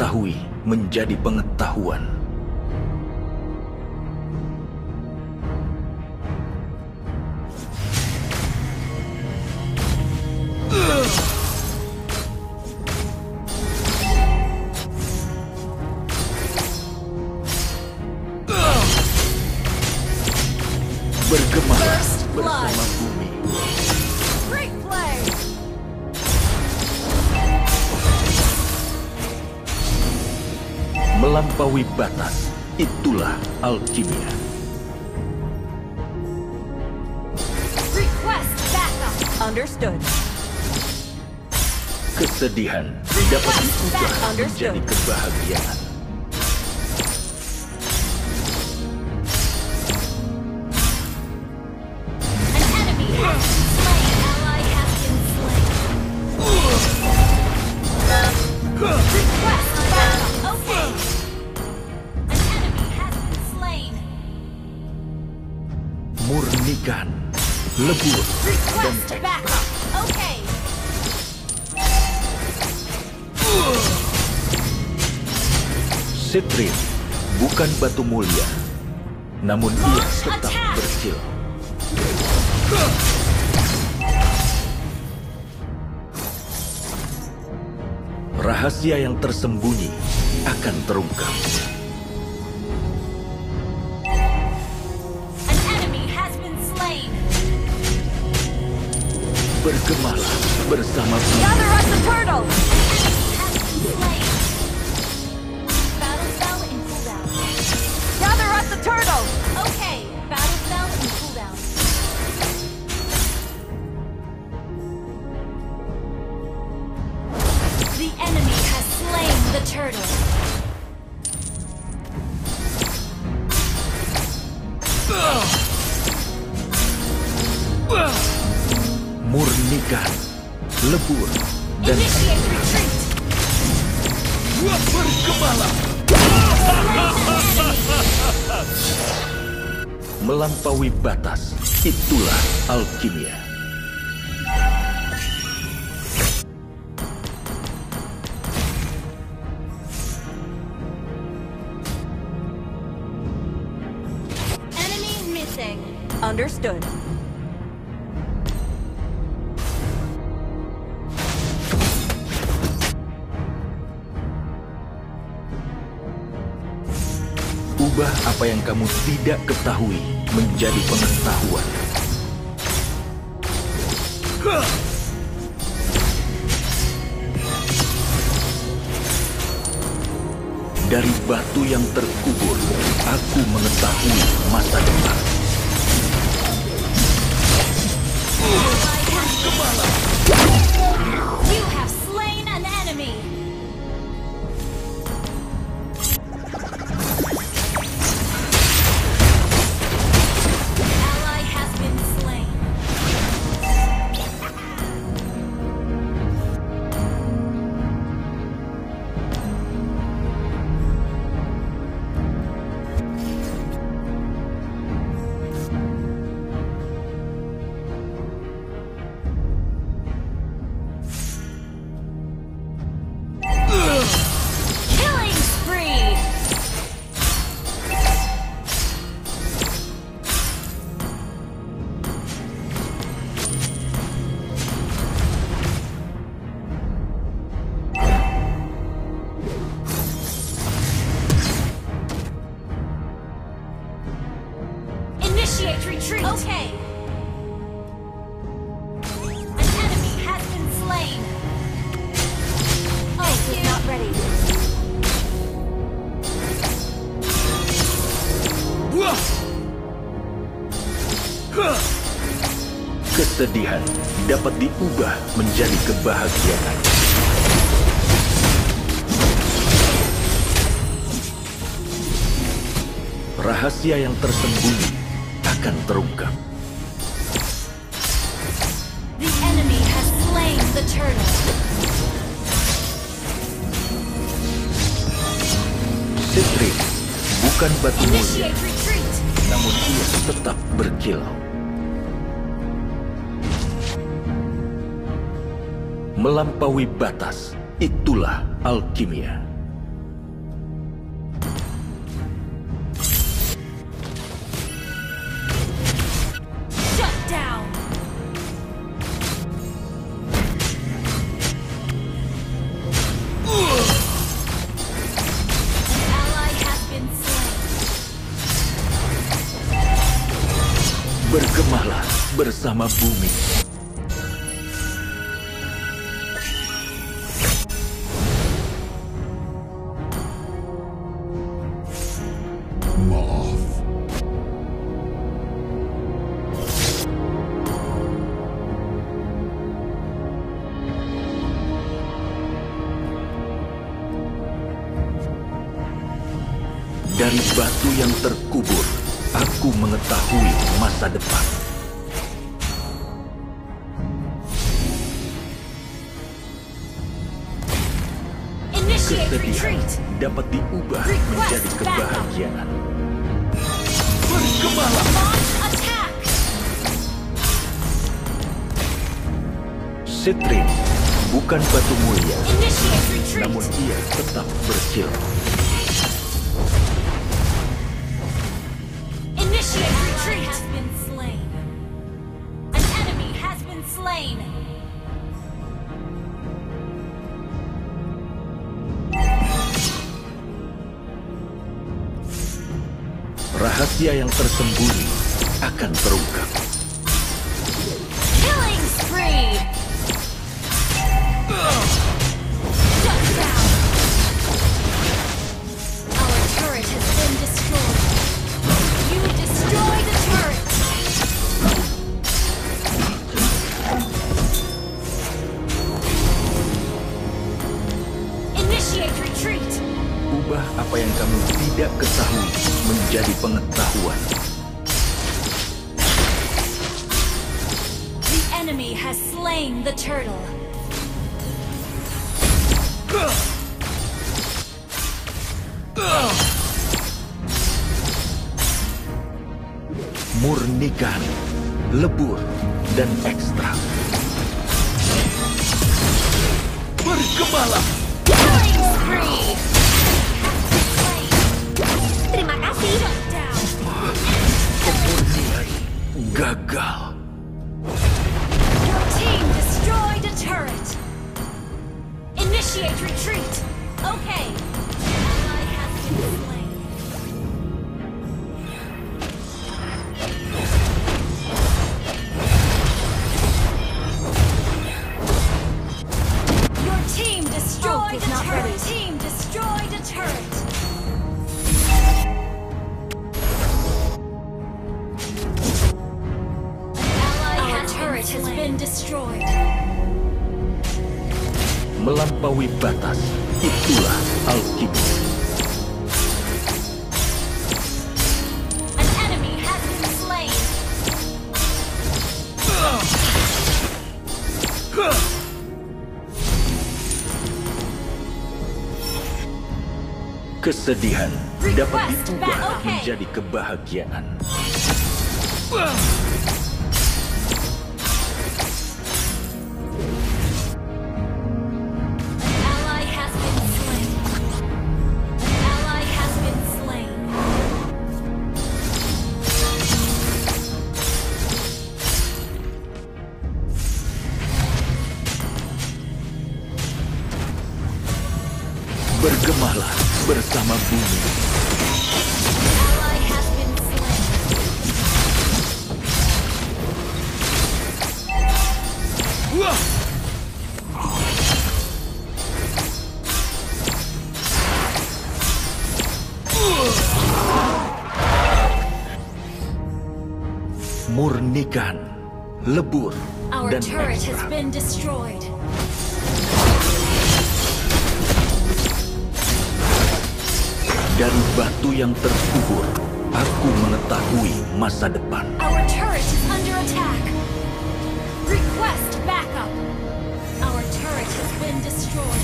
ketahui menjadi pengetahuan. Bergemalah bersama bumi. Great play. Melampaui batas, itulah alkimia. Request backup. Understood. Kesedihan dapat diubah menjadi kebahagiaan. Murnikan, lebur, dan tekad. Citrin bukan batu mulia, namun ia tetap berkilau. Rahasia yang tersembunyi akan terungkap. Bergemalah bersama bumi. Gather us the turtle. Gather us the turtle. Okay, battle spell and cooldown. The enemy has slain the turtle. Murnikan, lebur, dan Initiate retreat. bergemalah. Melampaui batas, itulah alkimia. Enemy missing. Understood. Ubah apa yang kamu tidak ketahui menjadi pengetahuan. Dari batu yang terkubur, aku mengetahui masa depan. You have slain an enemy. Ally has been slain. Killing spree. Initiate retreat. Okay. An enemy has been slain. Oh, he's not ready. Kesedihan dapat diubah menjadi kebahagiaan. Rahasia yang tersembunyi akan terungkap. The enemy has slain the turtle. Citrin bukan batu mulia, Initiate retreat. namun ia tetap berkilau. Melampaui batas, itulah alkimia. bersama bumi. Dari batu yang terkubur, aku mengetahui masa depan. Kesedihan dapat diubah menjadi kebahagiaan. Bergemalah! Citrin bukan batu mulia, namun ia tetap berkilau. Has been slain. An enemy has been slain. Rahasia yang tersembunyi akan terungkap. Killing spree. Shut down. Our turret has been destroyed. You destroyed the turret. Initiate retreat. Ubah apa yang kamu tidak ketahui menjadi pengetahuan. The enemy has slain the turtle. Murnikan, lebur, dan ekstrak. Bergemalah! Killing spree. Terima kasih. Kemurnian gagal. Your team destroyed a turret. Initiate retreat. Okay. Ally has been slain. Your team destroyed a turret. Team destroyed a turret. Our turret has been destroyed. Melampaui batas, itulah alkimi. An enemy has been slain. Kesedihan dapat diubah menjadi kebahagiaan. Ally has been slain. Ally has been slain. Bergemalah bersama bumi. Ally has been slain. Murnikan, lebur, Our dan turret has ekstrak. been destroyed. Dari batu yang terkubur, aku mengetahui masa depan. Our turret is under attack. Request backup. Our turret has been destroyed.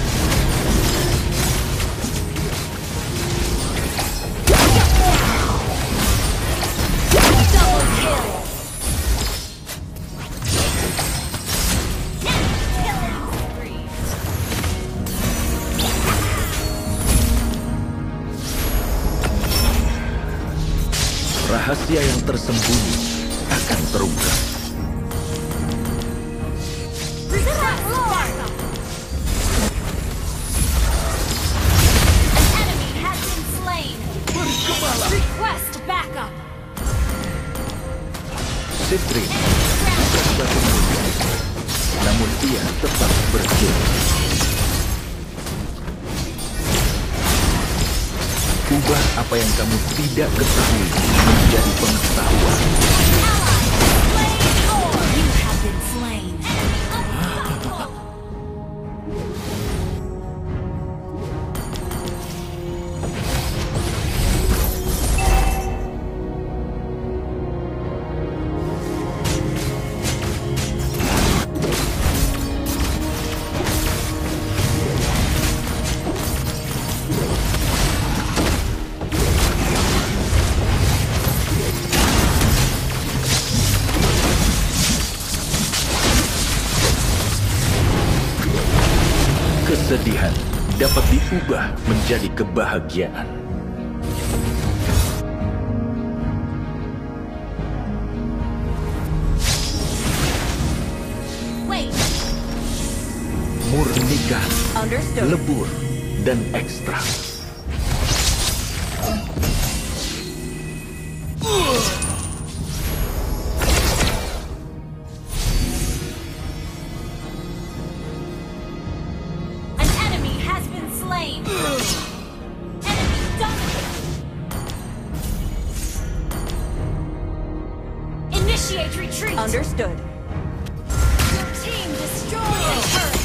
Double kill. Killing spree. Rahasia yang tersembunyi akan terungkap. Request backup. An enemy has been slain. Bergemalah! Request backup. Citrin Ubah apa yang kamu tidak ketahui menjadi pengetahuan. You have been slain. Kesedihan dapat diubah menjadi kebahagiaan. Wait. Murnikan, Understood. lebur, dan ekstra. An enemy has been slain. Enemy dominated. Initiate retreat. Understood. Your team destroyed a turret.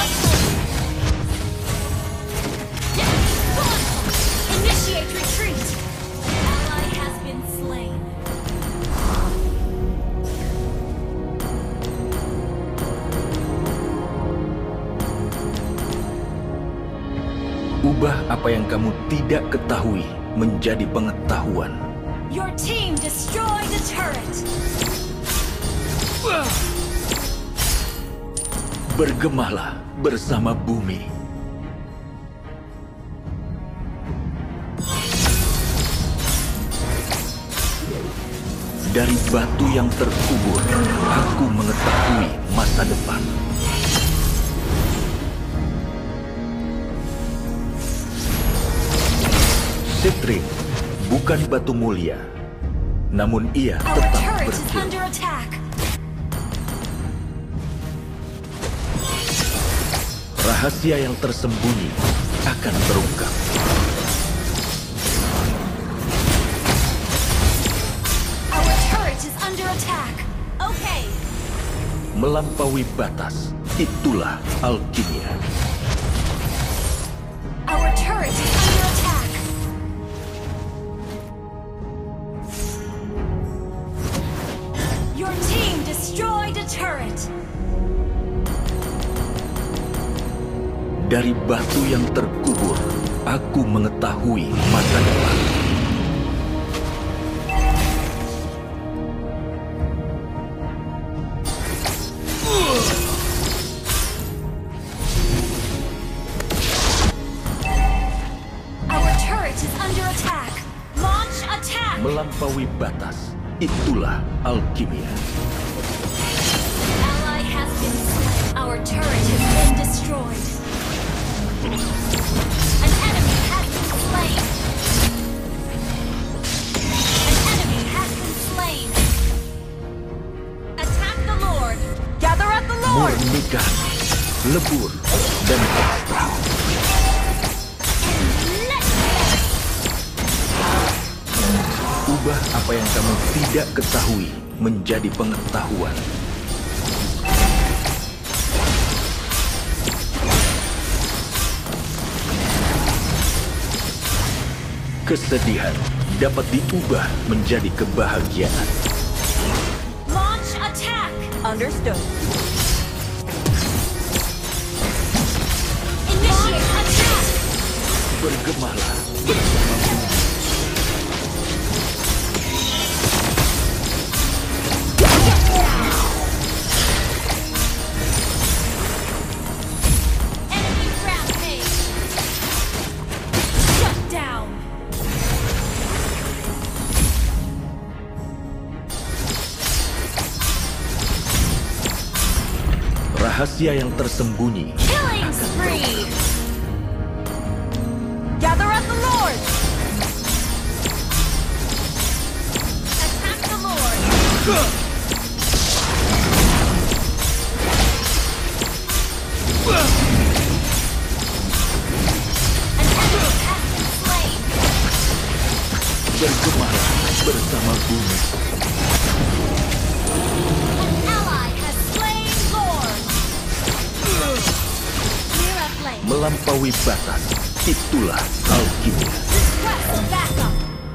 Initiate retreat. Ally has been slain. Ubah apa yang kamu tidak ketahui menjadi pengetahuan. Your team destroyed a turret. Bergemahlah bersama bumi. Dari batu yang terkubur, aku mengetahui masa depan. Citrin bukan batu mulia, namun ia Our tetap turret is berkilau. under attack. Rahasia yang tersembunyi akan terungkap. Our turret is under attack. Okay. Melampaui batas, itulah alkimia. Our turret is under attack. Your team destroyed a turret. Dari batu yang terkubur, aku mengetahui masa depan. Our turret is under attack. Launch attack. Melampaui batas, itulah alkimia. Ally has been slain. Our turret has been destroyed. An enemy has been slain. An enemy has been slain. Attack the Lord. Gather at the Lord! Murnikan, lebur, dan ekstra. Ubah apa yang kamu tidak ketahui menjadi pengetahuan. Kesedihan dapat diubah menjadi kebahagiaan. Launch attack. Understood. Initiate attack. Bergemahlah bersama bumi. Enemy rampage. Shut down. Rahasia yang tersembunyi Killing spree. Gather at the Lord! Attack the Lord. An enemy has been slain. Bergemalah bersama bumi. An ally has slain Lord. Clear a flame. Melampaui batas, itulah alkimia. Request backup.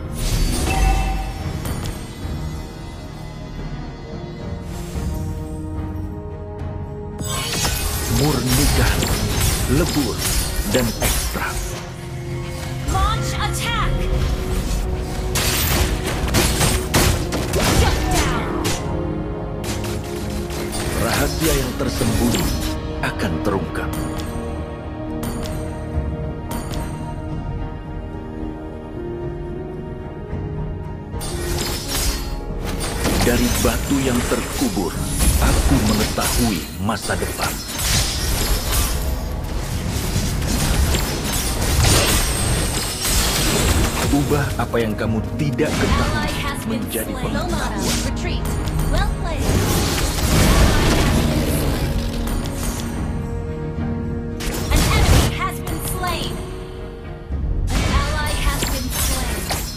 Murnikan, lebur, dan ekstrak. Launch attack. Shut down. Rahasia yang tersembunyi akan terungkap. Dari batu yang terkubur, aku mengetahui masa depan. Ubah apa yang kamu tidak ketahui Ally has been menjadi slain. Lomada, pengetahuan. retreat. Well played. An enemy has been slain. An ally has been slain.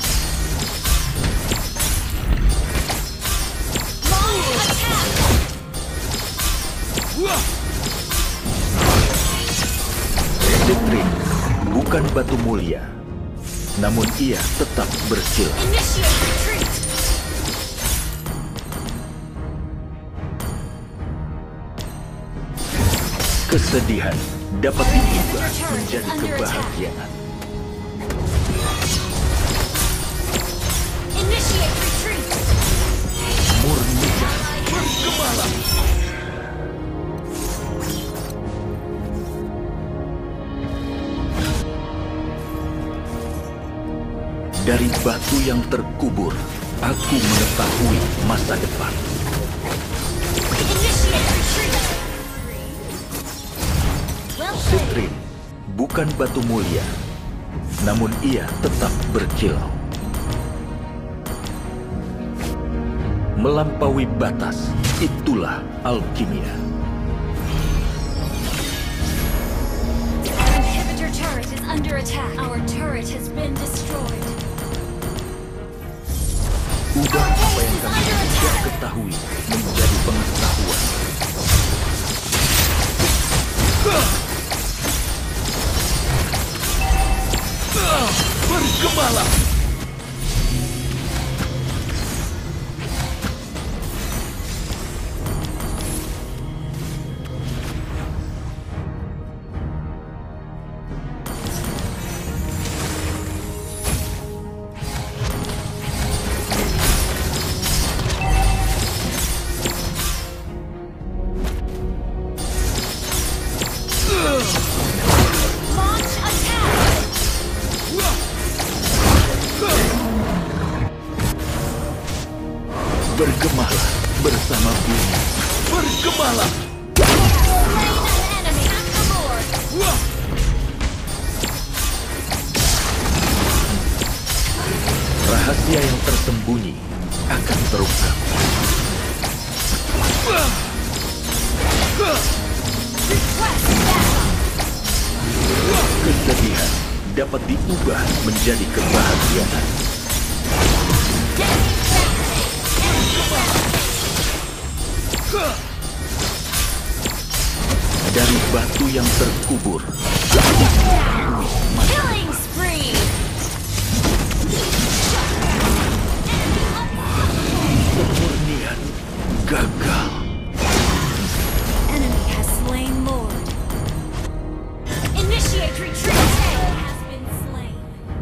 Launch attack. Sitrin bukan batu mulia, namun ia tetap berkilau. Initiate retreat. Kesedihan dapat diubah menjadi kebahagiaan. Initiate retreat. Murnikan, bergemalah. Dari batu yang terkubur, aku mengetahui masa depan. Initiate retreat. Well played. Sitrin bukan batu mulia, namun ia tetap berkilau. Melampaui batas, itulah alkimia. Our inhibitor turret is under attack. Our turret has been destroyed. Ubah apa yang kamu tidak ketahui menjadi pengetahuan. Bergemalah. Launch attack. Bergemalah bersama bumi. Bergemalah. Slain an enemy. Attack the Lord. Rahasia yang tersembunyi akan terungkap. Request backup. Kesedihan dapat diubah menjadi kebahagiaan. Dari batu yang terkubur, Killing spree. kemurnian gagal. Enemy has slain Lord. Initiate retreat. Enemy has been slain.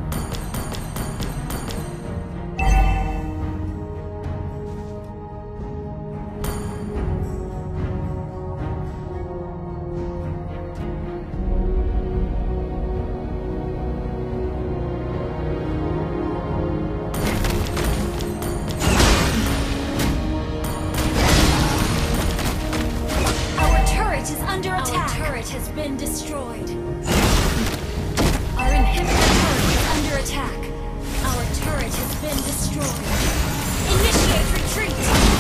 Our turret is under attack. Our turret has been destroyed. Our inhibitor turret is under attack. Our turret has been destroyed. Initiate retreat.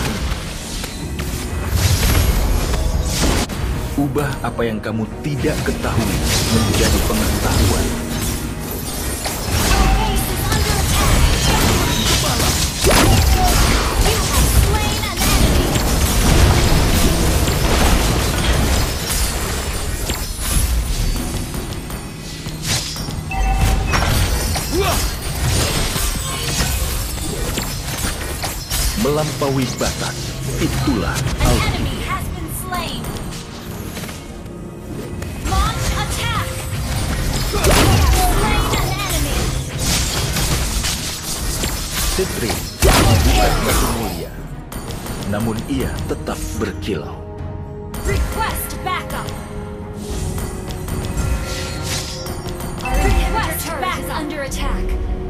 Ubah apa yang kamu tidak ketahui menjadi pengetahuan. Our base is under attack. melampaui batas. Itulah An enemy has been slain. Launch attack. You have slain an enemy. Cetri bukan batu mulia, namun ia tetap berkilau. Request backup. Our request back under attack.